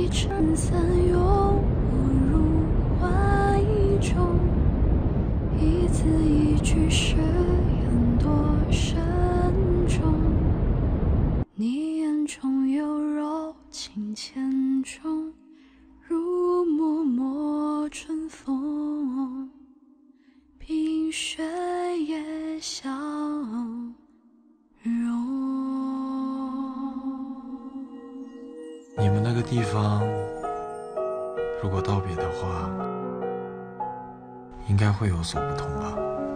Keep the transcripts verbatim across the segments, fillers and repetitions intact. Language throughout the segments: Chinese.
撑伞拥我入怀中，一字一句誓言多慎重，你眼中有柔情千种，如脉脉春风，冰雪也消融。 你们那个地方，如果道别的话，应该会有所不同吧？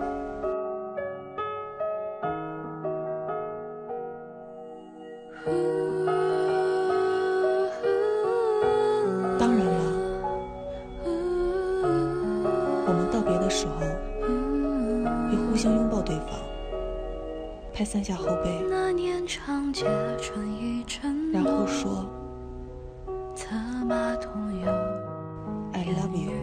当然了，我们道别的时候会互相拥抱对方，拍三下后背，然后说I love you。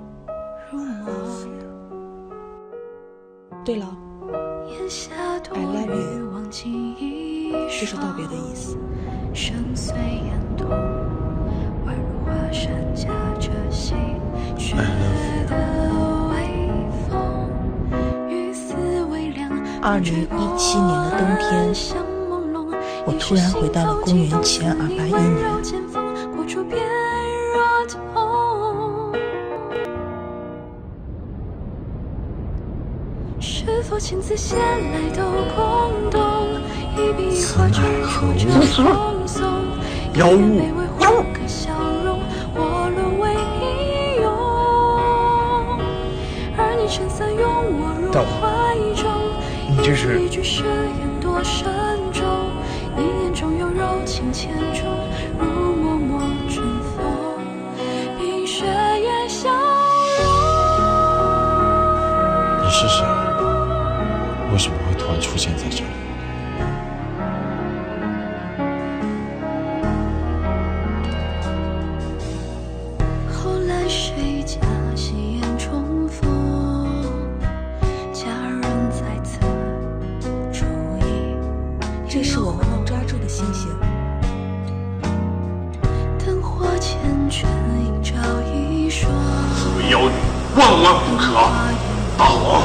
对了 I love you 就是道别的意思。 深邃眼动，宛如华山夹着细雪的微风，雨丝微凉。 二零一七年的冬天，我突然回到了公元前二八一年。 是否亲自写来都空洞，一笔一画就哭着匆匆，妖物妖物个笑容，我沦为一咏，而你撑伞拥我入怀中， 你这是一句誓言多慎重，你眼中有柔情千种，如脉脉春风，冰雪也消融。 你是谁？为什么会突然出现在这里？ 后来谁家戏言重逢，家人在此注意。 这是我们能抓住的星星。 灯火缱绻，映照一双。 此为妖女，万万不可！大王。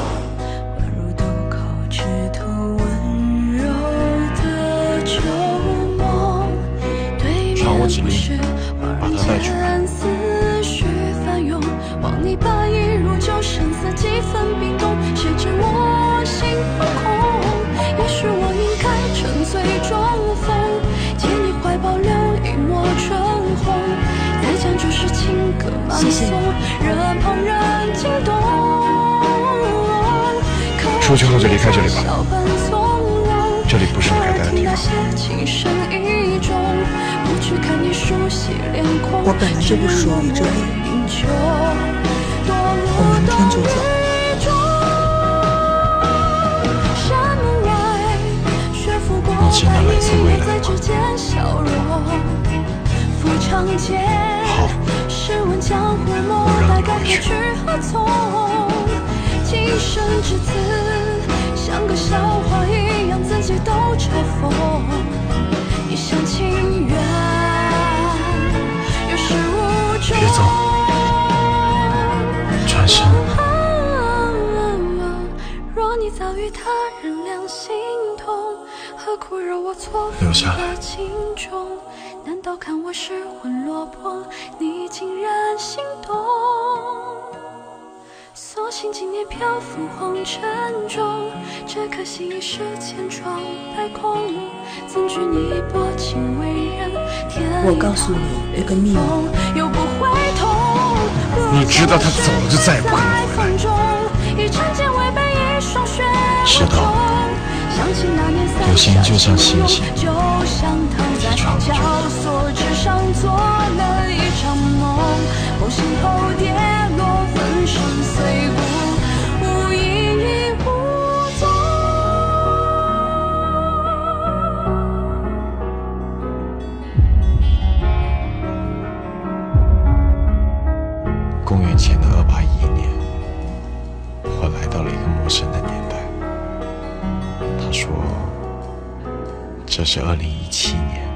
我指令，把他带去。 思绪翻涌，望你把一如旧神色几分冰冻，谁知我心惶恐。也许我应该沉醉中风，借你怀抱留一抹春红，再将这世情歌慢诵，惹旁人惊动。 出去后就离开这里吧，这里不是你该待的地方。 我本来就不属于这里，我明天就走。 你真的来自未来吗？好，我让你回去。 今生至此，像个笑话一样，自己都嘲讽。一厢情愿，有始无终。 别走，转身。 若你早与他人两心同，何苦惹我错留下来。 情中，难道看我失魂落魄，你竟然心动？所幸今年漂浮红尘中，这颗心已是千疮百孔。怎惧你薄情为人， 我告诉你一个秘密， 又不会痛。 你知道他走了就再也不可能回来。知道，有些人就像星星，一闯就公元前的二八一年，我来到了一个陌生的年代。他说，这是二零一七年。